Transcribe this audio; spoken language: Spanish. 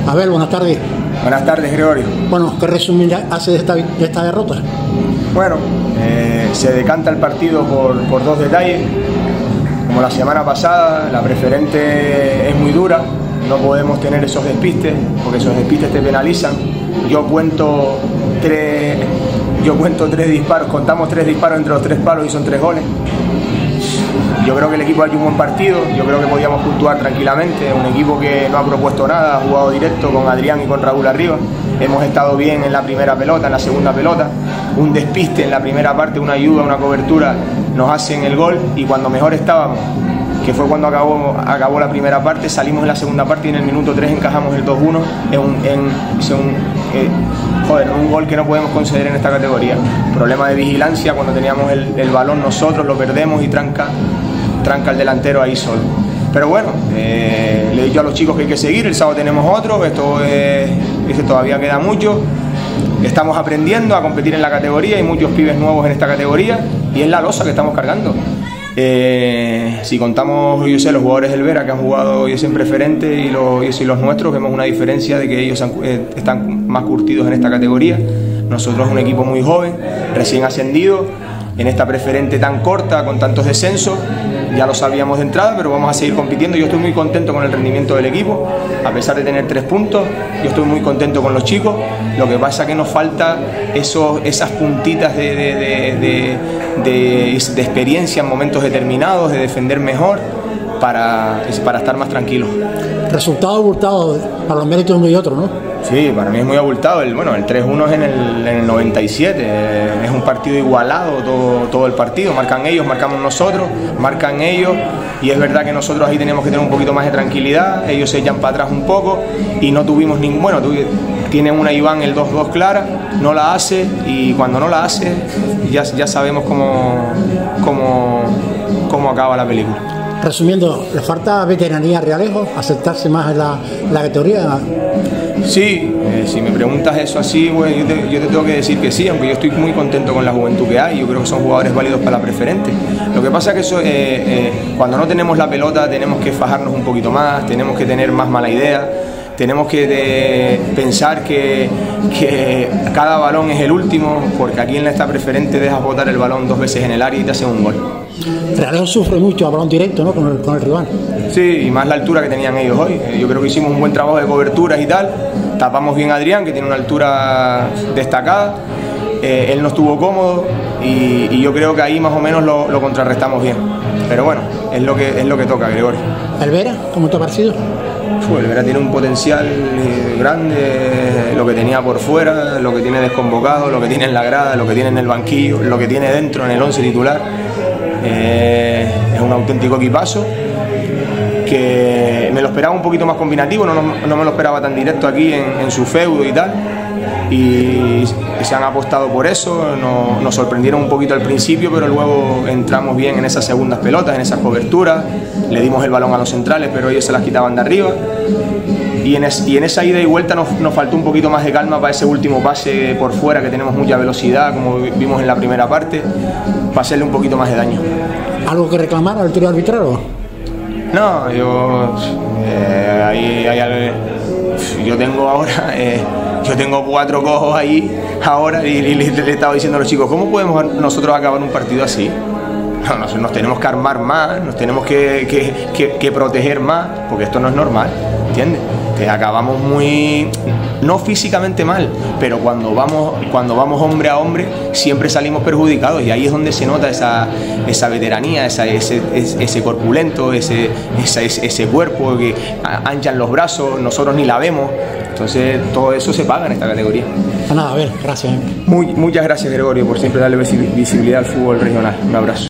Abel, buenas tardes. Buenas tardes, Gregorio. Bueno, ¿qué resumen hace de esta derrota? Bueno, se decanta el partido por dos detalles. Como la semana pasada, la preferente es muy dura, no podemos tener esos despistes, porque esos despistes te penalizan. Yo cuento tres disparos, contamos 3 disparos entre los 3 palos y son 3 goles. Yo creo que el equipo ha hecho un buen partido, yo creo que podíamos puntuar tranquilamente, un equipo que no ha propuesto nada, ha jugado directo con Adrián y con Raúl arriba, hemos estado bien en la primera pelota, en la segunda pelota, un despiste en la primera parte, una ayuda, una cobertura, nos hacen el gol y cuando mejor estábamos, que fue cuando acabó la primera parte, salimos en la segunda parte y en el minuto 3 encajamos el 2-1 un gol que no podemos conceder en esta categoría. Problema de vigilancia, cuando teníamos el balón nosotros lo perdemos y tranca el delantero ahí solo. Pero bueno, le he dicho a los chicos que hay que seguir, el sábado tenemos otro, esto todavía queda mucho. Estamos aprendiendo a competir en la categoría, hay muchos pibes nuevos en esta categoría y es la losa que estamos cargando. Si contamos, yo sé, los jugadores del Vera que han jugado y es en preferente y los nuestros, vemos una diferencia de que ellos están más curtidos en esta categoría. Nosotros un equipo muy joven, recién ascendido, en esta preferente tan corta, con tantos descensos, ya lo sabíamos de entrada, pero vamos a seguir compitiendo. Yo estoy muy contento con el rendimiento del equipo, a pesar de tener 3 puntos, yo estoy muy contento con los chicos. Lo que pasa es que nos falta esas puntitas de experiencia en momentos determinados, de defender mejor, para estar más tranquilos. Resultado abultado para los méritos de uno y otro, ¿no? Sí, para mí es muy abultado. El 3-1 es en el 97, es un partido igualado todo el partido. Marcan ellos, marcamos nosotros, marcan ellos y es verdad que nosotros ahí tenemos que tener un poquito más de tranquilidad. Ellos se echan para atrás un poco y no tuvimos ningún... Bueno, tiene una Iván el 2-2 clara, no la hace y cuando no la hace ya sabemos cómo acaba la película. Resumiendo, ¿le falta veteranía a Realejo? ¿Aceptarse más en la categoría? Sí, si me preguntas eso así, bueno, yo te tengo que decir que sí, aunque yo estoy muy contento con la juventud que hay, yo creo que son jugadores válidos para la preferente. Lo que pasa es que cuando no tenemos la pelota tenemos que fajarnos un poquito más, tenemos que tener más mala idea, tenemos que pensar que cada balón es el último, porque aquí en esta preferente dejas botar el balón 2 veces en el área y te hacen un gol. Realejo sufre mucho a balón directo, ¿no? con el rival. Sí, y más la altura que tenían ellos hoy. Yo creo que hicimos un buen trabajo de coberturas y tal. Tapamos bien a Adrián, que tiene una altura destacada. Él no estuvo cómodo y yo creo que ahí más o menos lo contrarrestamos bien. Pero bueno, es lo que toca, Gregorio. ¿El Vera? ¿Cómo te ha parecido? El Vera tiene un potencial grande, lo que tenía por fuera, lo que tiene desconvocado, lo que tiene en la grada, lo que tiene en el banquillo, lo que tiene dentro en el 11 titular. Es un auténtico equipazo que me lo esperaba un poquito más combinativo, no me lo esperaba tan directo aquí en su feudo y tal, y se han apostado por eso. Nos sorprendieron un poquito al principio, pero luego entramos bien en esas segundas pelotas, en esas coberturas, le dimos el balón a los centrales, pero ellos se las quitaban de arriba. Y en esa ida y vuelta nos faltó un poquito más de calma para ese último pase por fuera, que tenemos mucha velocidad, como vimos en la primera parte, para hacerle un poquito más de daño. ¿Algo que reclamar al tiro arbitral? No, yo tengo ahora... yo tengo 4 cojos ahí ahora y le estaba diciendo a los chicos, ¿cómo podemos nosotros acabar un partido así? No, nos tenemos que armar más, nos tenemos que proteger más, porque esto no es normal, ¿entiendes? Acabamos no físicamente mal, pero cuando vamos hombre a hombre siempre salimos perjudicados y ahí es donde se nota esa veteranía, ese corpulento, ese cuerpo que anchan los brazos, nosotros ni la vemos. Entonces todo eso se paga en esta categoría. Nada, a ver, gracias. Muchas gracias, Gregorio, por siempre darle visibilidad al fútbol regional. Un abrazo.